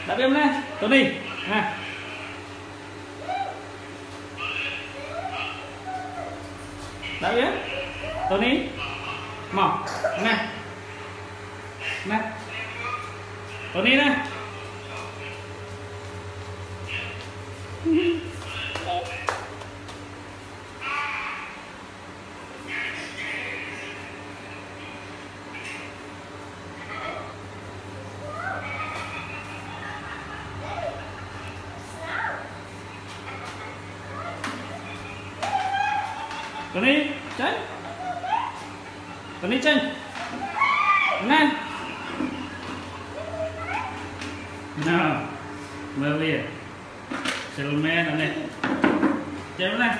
Đã biết nè, Tony nè. Đã biết Tony mau nè nè Tony nè. Tony chân, Tony chân nè nào mơ về Selman này chân nè.